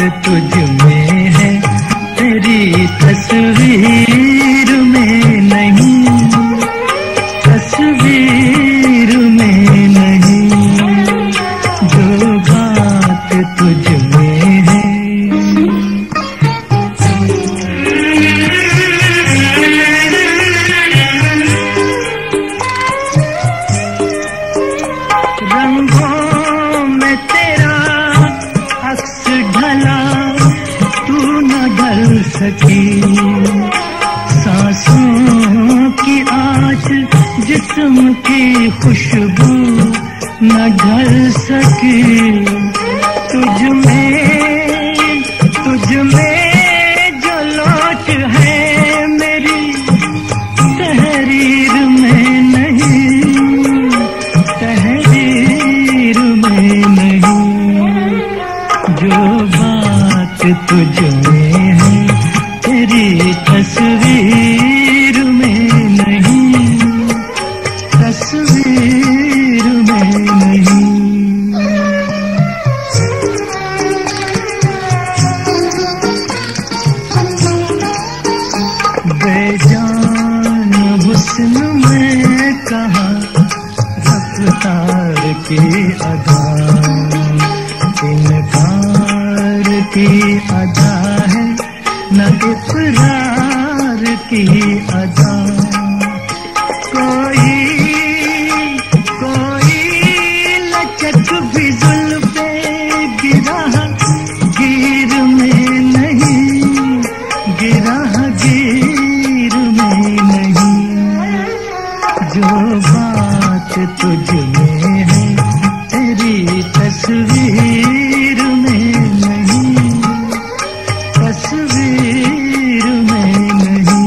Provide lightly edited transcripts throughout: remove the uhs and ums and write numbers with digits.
तुझ में है, तेरी तस्वीर में नहीं, तस्वीर में नहीं, जो बात तुझ में है। रंगों में तेरा अक्स ढला, तू न ढल सकी, सांसों की आँच जिस्म की खुशबू न ढल सकी। तुझ में जो लोट है मेरी तहरीर में नहीं, तहरीर में नहीं, जो बात तुझ में है, तेरी तस्वीर में नहीं, तस्वीर में नहीं। बेजान हुस्न में कहा रफ्तार की अदा, इनकार की अदा है न इकरार की अदा। कोई लचक भी जुल्फे गिरा गिर में नहीं, गिरा गिर में नहीं, जो बात तुझ में है, तेरी तस्वीर में नहीं, तस्वीर में नहीं।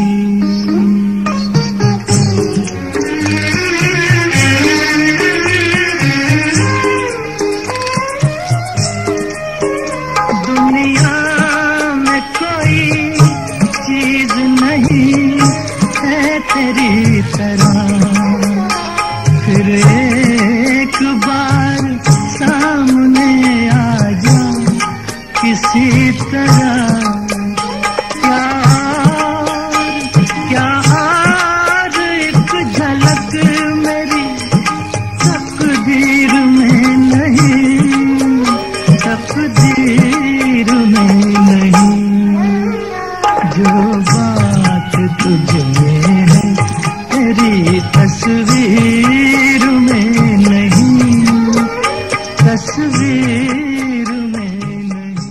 दुनिया में कोई चीज नहीं है तेरी तरह, फिर एक बार सामने आ जा किसी तरह। प्यार एक झलक मेरी तकदीर में नहीं, तकदीर में नहीं, जो बात तुझ में है, तेरी तस्वीर में नहीं, तस्वीर में नहीं।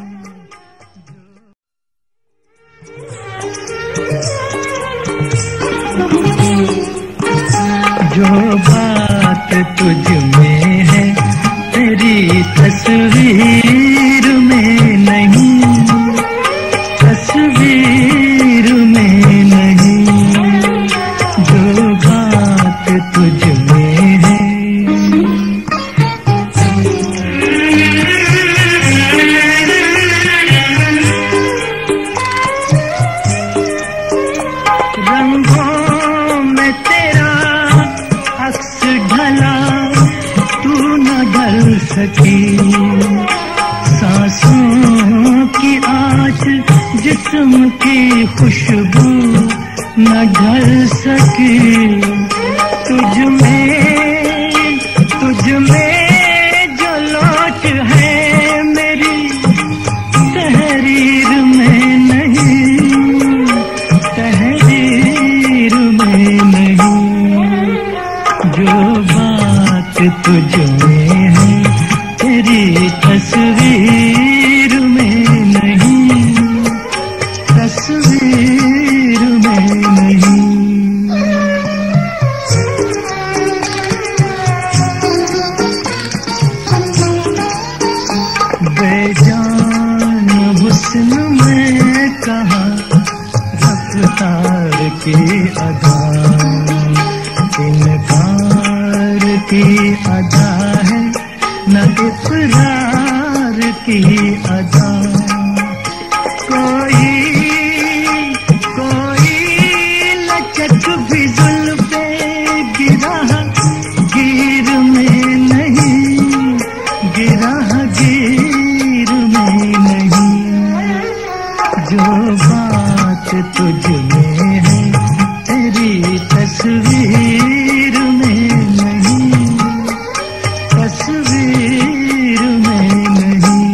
जो बात तुझ में है, तेरी तस्वीर में नहीं, तस्वीर में नहीं, जो बात तुझ में है। रंगों में तेरा अक्स ढला, तू न ढल सकी, सांसों की आँच जिस्म की खुशबू न ढल सकी। तुझ में जो लोट है मेरी तहरीर में नहीं, तहरीर में नहीं, जो बात तुझ में है, तेरी तस्वीर में नहीं, तस्वीर में नहीं। बेजान हुस्न में कहा रफ्तार की अदा, इनकार की अदा है न इकरार की तस्वीर में नहीं, तस्वीर में नहीं।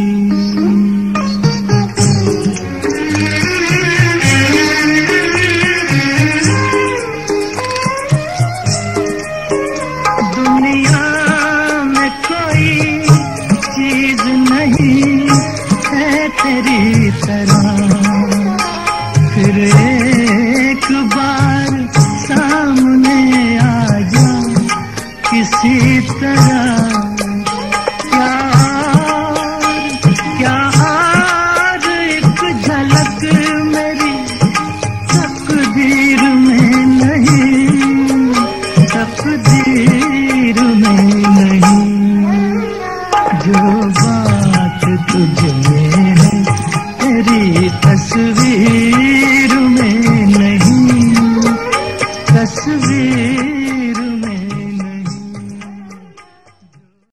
दुनिया में कोई चीज नहीं है तेरी तरह, फिर एक बार सामने आ जा किसी तरह। क्या आज एक झलक मेरी तकदीर में नहीं, तकदीर में नहीं। जो बात तुझ में है तेरी तस्वीर में नहीं, तस्वीर